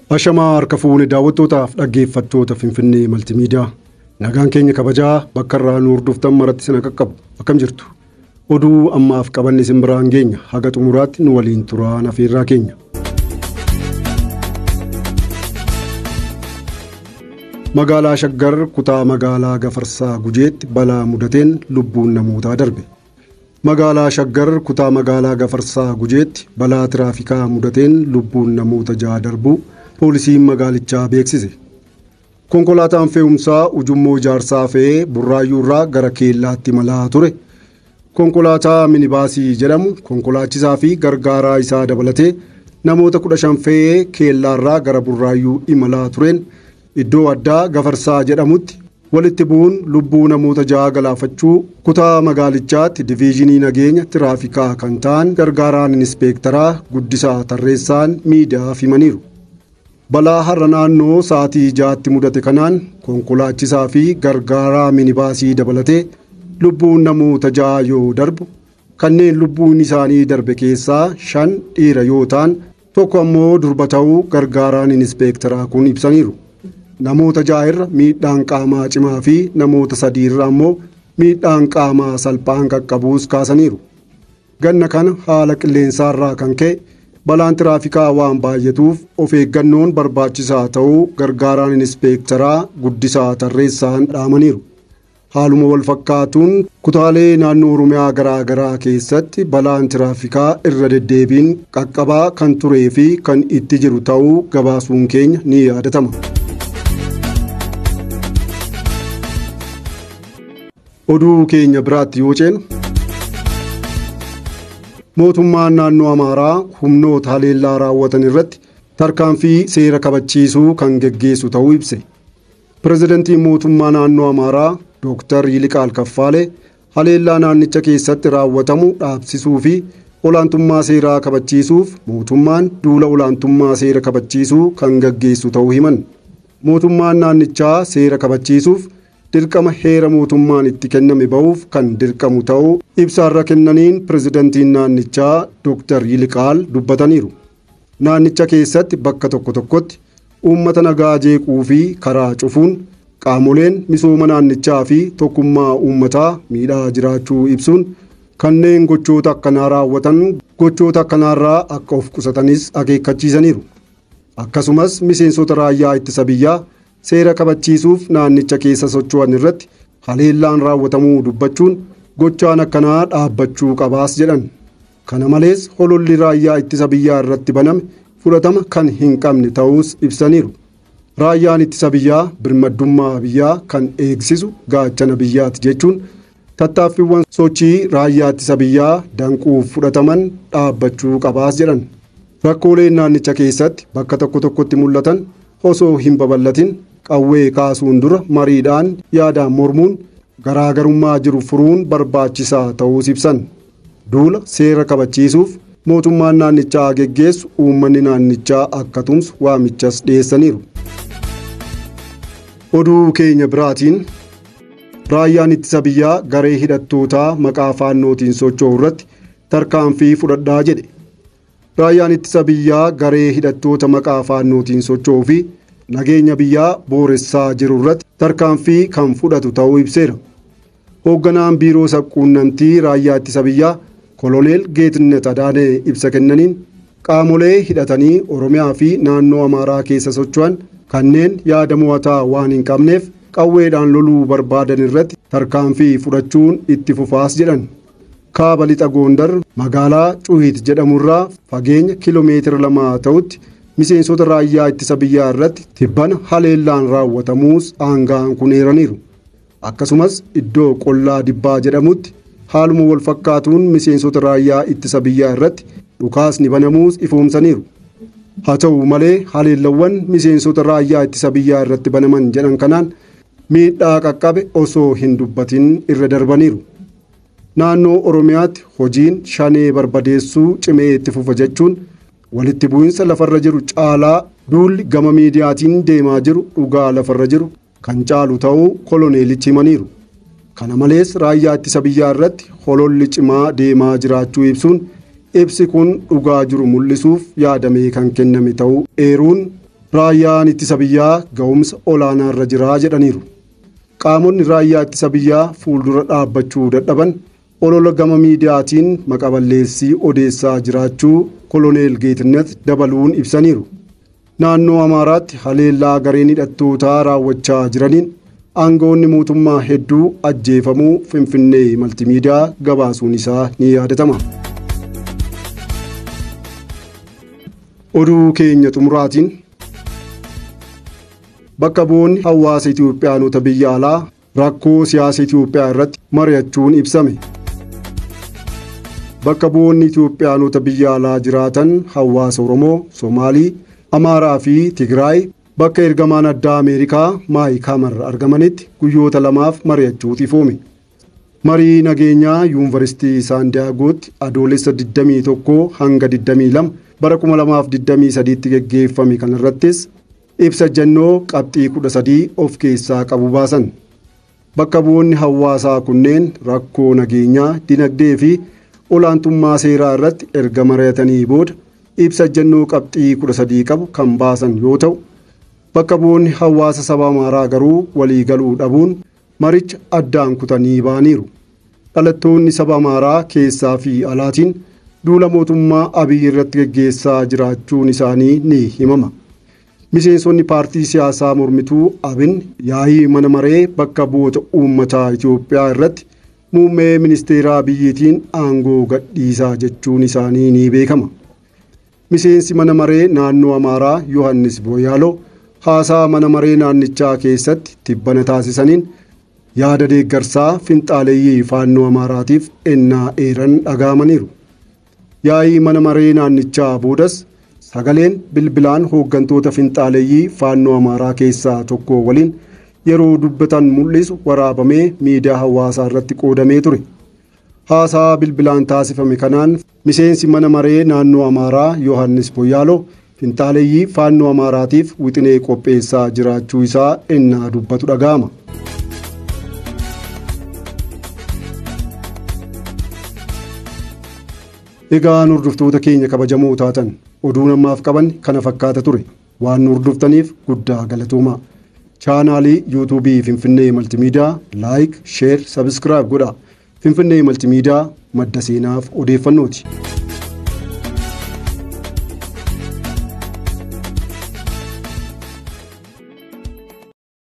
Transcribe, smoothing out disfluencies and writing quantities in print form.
Ashamaa harka fuune daawwattootaaf dhaggeeffattoota Finfinnee Maltiimiidiyaa. Nagaan keenya kabajaa bakka irraa nu hordoftan maratti sina qaqqabu. Akkam jirtu? Oduu ammaaf qabanne isin biraan geenya haga xumuraatti nu waliin turaan afeerraa keenya. Magaalaa Shaggar kutaa magaalaa Gafarsaa Gujeetti balaa mudateen lubbuun namootaa darbe. Magaalaa Shaggar kutaa magaalaa Gafarsaa Gujeetti balaa tiraafikaa mudateen lubbuun namoota 6 darbuu poolisiin magaalichaa beeksise. Konkolaataan fe'umsaa ujummoo ijaarsaa fe'ee Burraayyuurraa gara Keellaatti imalaa ture. Konkolaataa minibaasii jedhamu konkolaachisaa fi gargaaraa isaa dabalatee namoota 15 fe'ee Keellaarraa gara Burraayyuu imalaa tureen iddoo addaa Gafarsaa jedhamutti walitti bu'uun lubbuu namoota 6 galaafachuu kutaa magaalichaatti diviizhinii nageenya tiraafikaa kan ta'an gargaaraan inspeektaraa Guddisaa Tarreessaan miidiyaaf himaniiru. Balaa har'a naannoo sa'aatii 6tti mudate kanaan konkolaachisaa fi gargaaraa minibaasii dabalatee lubbuun namoota 6 yoo darbu kanneen lubbuun isaanii darbe keessaa 5 dhiira yoo ta'an tokko ammoo durba ta'uu gargaaraan inspeektaraa kun ibsaniiru. Namoota 6 irra miidhaan qaamaa cimaa fi namoota 3 irra ammoo miidhaan qaamaa salphaan qaqqabuus kaasaniiru. Ganna kana haala qilleensaarraa kan ka'e balaan tiraafikaa waan baay'atuuf of eeggannoon barbaachisaa ta'uu gargaaraan inspeektaraa Guddisaa Tarreessaan dhaamaniiru. Haaluma wal fakkaatuun kutaalee naannoo Oromiyaa garaa garaa keessatti balaan tiraafikaa irra deddeebiin qaqqabaa kan turee fi kan itti jiru ta'uu gabaasuun keenya ni yaadatama. Oduu keenya biraatti yoo ceenu mootummaan naannoo Amaaraa humnoota haleellaa raawwatan irratti tarkaanfii seera kabachiisuu kan geggeessu ta'uu ibse. Pireezidantiin mootummaa naannoo Amaaraa Dr. Yiliqaal Kaffaalee haleellaa naannicha keessatti raawwatamu dhaabsisuu fi olaantummaa seeraa kabachiisuuf mootummaan duula olaantummaa seera kabachiisuu kan geggeessu ta'uu himan. Mootummaan naannichaa seera kabachiisuuf dirqama heera mootummaan itti kenname ba'uuf kan dirqamu ta'uu ibsaarra kennaniin pireezidantiin naannichaa Dr. Yiliqaal dubbataniiru. Naannicha keessatti bakka tokko tokkotti uummata nagaa jeequu fi karaa cufuun qaamoleen misooma naannichaa fi tokkummaa uummataa miidhaa jiraachuu ibsuun kanneen gochoota akkanaa raawwatan gochoota akkanaarraa akka of qusatanis akeekkachiisaniiru. Akkasumas miseensota raayyaa ittisa biyyaa seera kabachiisuuf naannicha keessa socho'an irratti haleellaan raawwatamuu dubbachuun gochaan akkanaa dhaabbachuu qabaas jedhan. Kana malees hololli raayyaa ittisa biyyaa irratti baname fudhatama kan hin qabne ta'uus ibsaniiru. Raayyaan ittisa biyyaa birmaddummaa biyyaa kan eegsisu gaachana biyyaati jechuun tattaaffiiwwan sochii raayyaa ittisa biyyaa danquuf fudhataman dhaabbachuu qabaas jedhan. Rakkooleen naannicha keessatti bakka tokko tokkotti mul'atan osoo hin babal'atin qawwee kaasuun dura mariidhaan yaadaan mormuun garaagarummaa jiru furuun barbaachisaa ta'uus ibsan. Duula seera kabachiisuuf mootummaan naannichaa geggeessu uummanni naannichaa akka tumsu waamichas dhiyeessaniiru. Oduu keenya biraatiin raayyaan ittisa biyyaa garee hidhattootaa maqaa faannootiin socho'u irratti tarkaanfii fudhadhaa jedhe. Raayyaan ittisa biyyaa garee hidhattoota maqaa faannootiin socho'uu fi nageenya biyyaa booressaa jiru irratti tarkaanfii kan fudhatu ta'uu ibseera. Hoogganaan biiroo sabquunnamtii raayyaa ittisa biyyaa Koloneel Geetnet Adaanee ibsa kennaniin qaamolee hidhatanii Oromiyaa fi naannoo Amaaraa keessa socho'an kanneen yaada mo'ataa waan hin qabneef qawweedhaan loluu barbaadan irratti tarkaanfii fudhachuun itti fufaas jedhan. Kaaba lixa Gondar magaalaa Cuuhit jedhamurraa fageenya kiiloomeetira 2 ta'utti miseensota raayyaa ittisa biyyaa irratti tibbana haleellaan raawwatamuus aangaan kun eeraniiru. Akkasumas iddoo qollaa Dibbaa jedhamutti haaluma wal fakkaatuun miseensota raayyaa ittisa biyyaa irratti dhukaasni banamuus ifoomsaniiru. Haa ta'u malee haleellawwan miseensota raayyaa ittisa biyyaa irratti banaman jedhan kanaan miidhaa qaqqabe osoo hin dubbatin irra darbaniiru. Naannoo Oromiyaatti hojiin shanee barbadeessuu cimee itti fufa jechuun walitti bu'insa lafarra jiru caalaa duulli gama miidiyaatiin deemaa jiru dhugaa lafarra jiru kan caalu ta'uu koloneelichi himaniiru. Kana malees raayyaa ittisa biyyaa irratti hololli cimaa deemaa jiraachuu ibsuun ibsi kun dhugaa jiru mul'isuuf yaadamee kan kenname ta'uu eeruun Raayyaan ittisa biyyaa ga'umsa olaanaa irra jira jedhaniiru. Qaamonni raayyaa ittisa biyyaa fuuldura dhaabbachuu dadhaban olola gama miidiyaatiin maqaballeessii odeessaa jiraachuu Koloneel Geetnet dabaluun ibsaniiru. Naannoo Amaaraatti haleellaa gareen hidhattootaa raawwachaa jiraniin aangoonni mootummaa hedduu ajjeefamuu Finfinnee Maltiimiidiyaa gabaasuun isaa ni yaadatama. Oduu keenya xumuraatiin bakka bu'oonni hawaasa Itoophiyaanota biyya alaa rakkoo siyaasa Itoophiyaa irratti mari'achuun ibsame. Bakka bu'oonni Itoophiyaanota biyya alaa jiraatan hawaasa Oromoo, Somaalii, Amaaraa fi Tigraay bakka ergamaan addaa Ameerikaa Maayik Hamar argamanitti guyyoota lamaaf mari'achuuf ifoome. Marii nageenyaa Yuunivarsiitii Saandiyaagootti adoolessa 21 hanga 22 bara 2023tti geggeeffame kanarrattis ibsa jannoo qabxii 13 of keessaa qabu baasan. Bakka bu'oonni hawaasaa kunneen rakkoo nageenyaa, dinagdee fi olaantummaa seeraa irratti erga mari'atanii booda ibsa jannoo qabxii 13 qabu kan baasan yoo ta'u, bakka bu'oonni hawaasa saba Amaaraa garuu walii galuu dhabuun maricha addaan kutanii ba'aniiru. Dhalattoonni saba Amaaraa keessaa fi alaatiin duula mootummaa Abiyyi irratti geggeessaa jiraachuun isaanii ni himama. Miseensonni paartii siyaasaa mormituu Abin yaa'ii mana maree bakka bu'oota uummataa Itoophiyaa irratti muummee ministeeraa biyyiitiin aangoo gadhiisaa jechuun isaanii ni beekama. Miseensi mana maree naannoo Amaaraa Yohannis Boyaaloo haasaa mana maree naannichaa keessatti tibbana taasisaniin yaada deeggarsaa finxaaleeyyii faannoo Amaaraatiif ennaa eeran dhaga'amaniiru. Yaa'ii mana maree naannichaa boodas sagaleen bilbilaan hooggantoota finxaaleeyyii faannoo Amaaraa keessaa tokko waliin yeroo dubbatan mul'isu waraabamee miidiyaa hawaasaa irratti qoodamee ture. Haasaa bilbilaan taasifame kanaan miseensi mana maree naannoo Amaaraa Yohannis Boyaaloo finxaaleeyyii faannoo Amaaraatiif wixinee qopheessaa jiraachuu isaa ennaa dubbatu dhaga'ama. Egaan hordoftoota keenya kabajamoo taatan oduun ammaaf qaban kana fakkaata ture. Waan nu hordoftaniif guddaa galatoomaa. Chaanaalii yuutuubii Finfinnee Maltiimiidiyaa laayik, sheer, sabiskiraayib godhaa. Finfinnee Maltiimiidiyaa madda seenaaf odeeffannooti.